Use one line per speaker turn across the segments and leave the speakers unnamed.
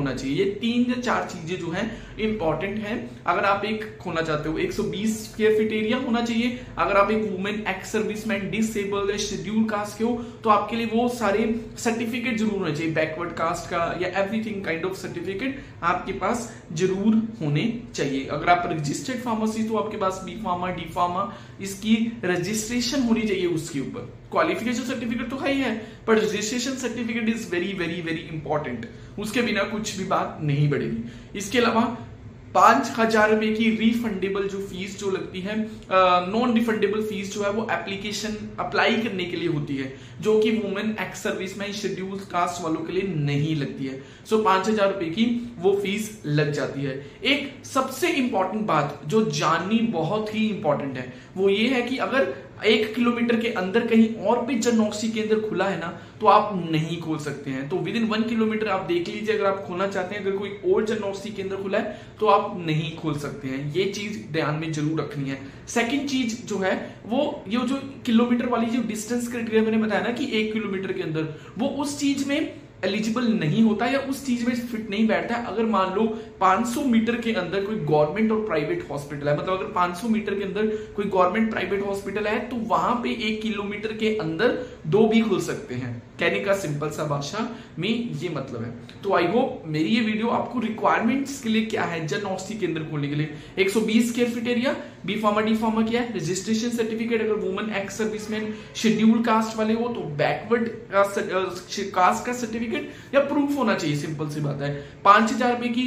होना चाहिए। ये 3 या 4 चीजें जो हैं इंपॉर्टेंट हैं। अगर आप एक खोलना चाहते हो, 120 स्क्वायर फीट एरिया होना चाहिए। अगर आप एक वुमेन, एक्स सर्विसमैन, डिसेबल्ड या शेड्यूल कास्ट के हो तो आपके लिए वो सारे सर्टिफिकेट जरूर होने चाहिए। बैकवर्ड कास्ट का या एवरीथिंग काइंड ऑफ सर्टिफिकेट आपके पास जरूर होने चाहिए। अगर आप रजिस्टर्ड फार्मेसी तो आपके पास बी फार्मा, डी फार्मा, इसकी रजिस्ट्रेशन होनी चाहिए। उसके ऊपर क्वालिफिकेशन सर्टिफिकेट तो है ही है, पर registration certificate is very very very important. उसके बिना कुछ भी बात नहीं बढ़ेगी। इसके अलावा 5,000 रुपए की रिफंडेबल जो फीस जो लगती है, नॉन रिफंडेबल फीस जो है वो एप्लीकेशन अप्लाई करने के लिए होती है, जो कि women, ex serviceman, schedule caste वालों के लिए नहीं लगती है। सो 5,000 रुपए की वो फीस लग जाती है। एक सबसे इंपॉर्टेंट बात जो जाननी बहुत ही इंपॉर्टेंट है वो ये है कि अगर 1 किलोमीटर के अंदर कहीं और भी जन औषधि केंद्र खुला है ना तो आप नहीं खोल सकते हैं। तो विद इन 1 किलोमीटर आप देख लीजिए, अगर आप खोलना चाहते हैं, अगर कोई और जन औषधि केंद्र खुला है तो आप नहीं खोल सकते हैं। ये चीज ध्यान में जरूर रखनी है। सेकंड चीज जो है वो ये जो किलोमीटर वाली जो डिस्टेंस क्राइटेरिया मैंने बताया ना कि 1 किलोमीटर के अंदर, वो उस चीज में एलिजिबल नहीं होता या उस चीज में फिट नहीं बैठता है। अगर मान लो 500 मीटर के अंदर कोई गवर्नमेंट और प्राइवेट हॉस्पिटल है, मतलब अगर 500 मीटर के अंदर कोई गवर्नमेंट प्राइवेट हॉस्पिटल है तो वहां पे 1 किलोमीटर के अंदर 2 भी खुल सकते हैं। कहने का सिंपल सा भाषा में ये मतलब है। तो आई होप मेरी ये वीडियो आपको रिक्वायरमेंट्स के लिए क्या है जन औषधि केंद्र खोलने के लिए, 120 square feet area, B pharma, D pharma क्या है, रजिस्ट्रेशन सर्टिफिकेट, अगर women, ex serviceman, schedule caste वाले हो तो बैकवर्ड कास्ट का सर्टिफिकेट या प्रूफ होना चाहिए। सिंपल सी बात है। 5,000 रुपए की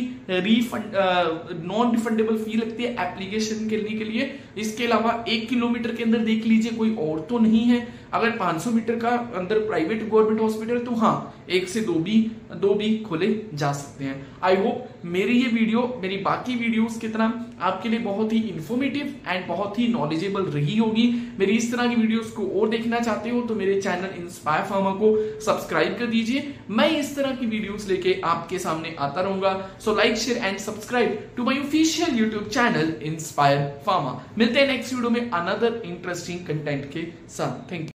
नॉन रिफंडेबल फी लगती है एप्लीकेशन करने के लिए। इसके अलावा 1 किलोमीटर के अंदर देख लीजिए कोई और तो नहीं है। अगर 500 मीटर का अंदर प्राइवेट गवर्नमेंट हॉस्पिटल तो हाँ 1 से 2 भी खोले जा सकते हैं। आई होप मेरी ये वीडियो मेरी बाकी वीडियोस की तरह आपके लिए बहुत ही इंफॉर्मेटिव एंड बहुत ही नॉलेजेबल रही होगी। मेरी इस तरह की वीडियोस को और देखना चाहते हो तो मेरे चैनल इंस्पायर फार्मा को सब्सक्राइब कर दीजिए। मैं इस तरह की वीडियोस लेके आपके सामने आता रहूंगा। So like, share and subscribe to my official YouTube channel inspire pharma. मिलते हैं नेक्स्ट वीडियो में अनदर इंटरेस्टिंग कंटेंट के साथ। Thank you.